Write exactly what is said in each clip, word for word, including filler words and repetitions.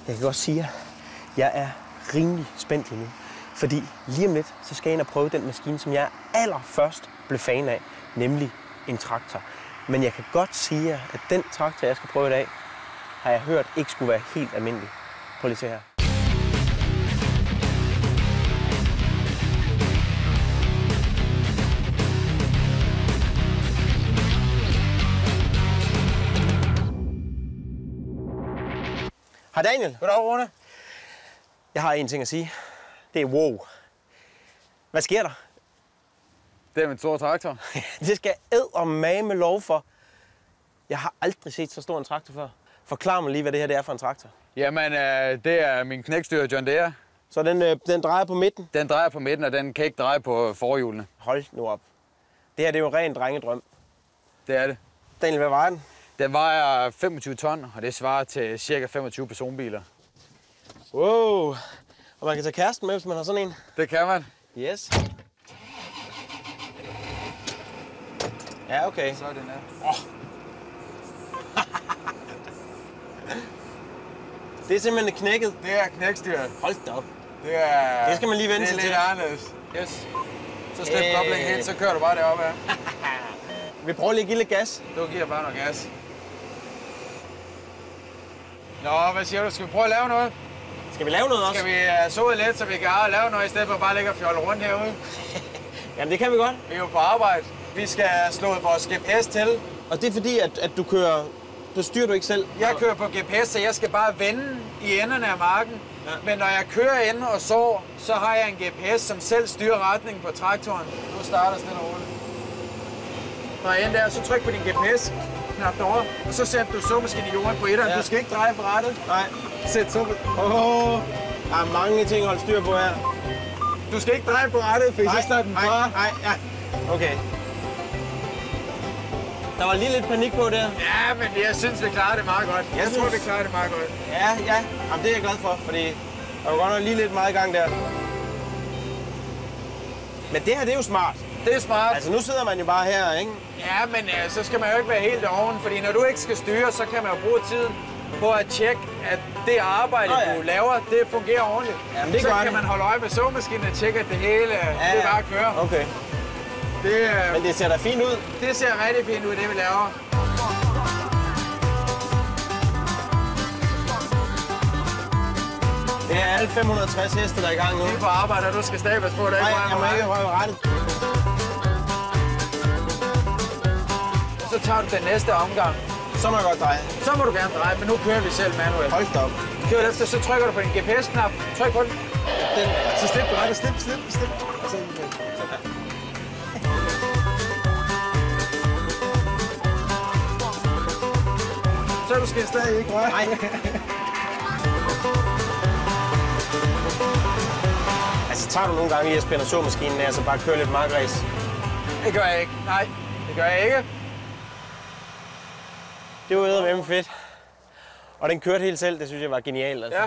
Jeg kan godt sige, at jeg er rimelig spændt lige nu. Fordi lige om lidt, så skal jeg ind og prøve den maskine, som jeg allerførst blev fan af, nemlig en traktor. Men jeg kan godt sige, at den traktor, jeg skal prøve i dag, har jeg hørt ikke skulle være helt almindelig. Prøv lige at se her. Hej Daniel. Goddag, Rune. Jeg har en ting at sige. Det er wow. Hvad sker der? Det er min store traktor. Det skal jeg eddermame lov for. Jeg har aldrig set så stor en traktor før. Forklar mig lige, hvad det her det er for en traktor. Jamen, øh, det er min knækstyr John Deere. Så den, øh, den drejer på midten? Den drejer på midten, og den kan ikke dreje på forhjulene. Hold nu op. Det her det er jo en ren drengedrøm. Det er det. Daniel, hvad vejer den? Den vejer femogtyve ton, og det svarer til cirka femogtyve personbiler. Wow. Og man kan tage kæresten med, hvis man har sådan en. Det kan man. Yes. Ja, okay. Så er den her. Oh. Det er simpelthen knækket. Det er knækstyr. Hold da op. Det er... Det skal man lige vende sig til. Det er lidt anderledes. Yes. Så slip øh... koblingen helt, så kører du bare deroppe her. Vi prøver lige at give lidt gas. Du giver bare noget gas. Nå, hvad siger du? Skal vi prøve at lave noget? Skal vi lave noget også? Skal vi uh, sove lidt, så vi kan lave noget, i stedet for bare ligge og fjolle rundt herude? Jamen, det kan vi godt. Vi er jo på arbejde. Vi skal slå vores G P S til. Og det er fordi, at, at du kører... Du styrer du ikke selv? Jeg kører på G P S, så jeg skal bare vende i enderne af marken. Ja. Men når jeg kører ind og sår, så har jeg en G P S, som selv styrer retningen på traktoren. Nu starter stille og roligt. Når jeg er inde der, så tryk på din G P S-knap derovre, og så sætter du såmaskinen i jorden på etteren. Ja. Du skal ikke dreje på rettet. Nej. Sæt så. Åh, der er mange ting at holde styr på her. Du skal ikke dreje på rettet, for så står den fra. Nej, ja. Okay. Der var lige lidt panik på der. Ja, men jeg synes, vi klarer det meget godt. Jeg, jeg synes... tror, vi klarer det meget godt. Ja, ja. Jamen, det er jeg glad for, fordi der var godt nok lige lidt meget i gang der. Men det her, det er jo smart. Det er smart. Altså, nu sidder man jo bare her, ikke? Ja, men uh, så skal man jo ikke være helt oven, fordi når du ikke skal styre, så kan man jo bruge tiden på at tjekke, at det arbejde, oh, ja. du laver, det fungerer ordentligt. Jamen, det så kan det. man holde øje med såmaskinen og tjekke, at det hele ja, det bare kører. Okay. Det, uh, men det ser da fint ud. Det ser rigtig fint ud, det vi laver. Det er alle fem hundrede og tres heste, der er i gang nu. Vi er på arbejde, og du skal stadig passe på, at der ikke Nej, jeg må ikke røre rettet. Så tager du den næste omgang. Så må jeg godt dreje. Så må du gerne dreje, for nu kører vi selv manuelt. Hold da op. Kører efter, så trykker du på din G P S-knap. Tryk på den. Den. Så slip på rettet. Slip, slip, slip. Og så Så du skal stadig ikke røre. Nej. Altså, tager du nogle gange i at spænde såmaskinen af, så bare køre lidt markræs? Det gør jeg ikke. Nej, det gør jeg ikke. Det var eddermame fedt. Og den kørte helt selv, det synes jeg var genialt. Altså. Ja.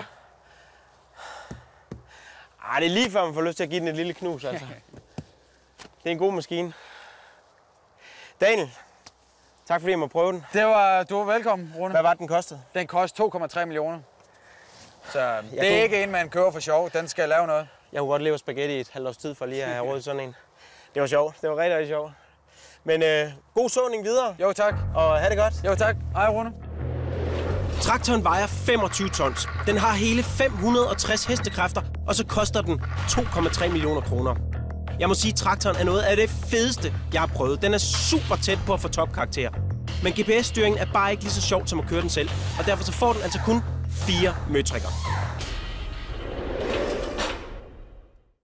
Ej, det er lige før man får lyst til at give den et lille knus, altså. Det er en god maskine. Daniel, tak fordi jeg må prøve den. Det var, du var velkommen, Rune. Hvad var den kostet? Den kostede to komma tre millioner. Så jeg det er kunne... ikke en, man køber for sjov. Den skal lave noget. Jeg kunne godt leve spaghetti i et halvt års tid for lige at have råd sådan en. Det var sjovt. Det var rigtig, rigtig sjovt. Men øh, god såning videre. Jo, tak. Og have det godt. Jo, tak. Hej, Rune. Traktoren vejer femogtyve tons. Den har hele fem hundrede og tres hestekræfter, og så koster den to komma tre millioner kroner. Jeg må sige, at traktoren er noget af det fedeste, jeg har prøvet. Den er super tæt på at få topkarakter. Men G P S-styringen er bare ikke lige så sjovt som at køre den selv, og derfor så får den altså kun fire møtrikker.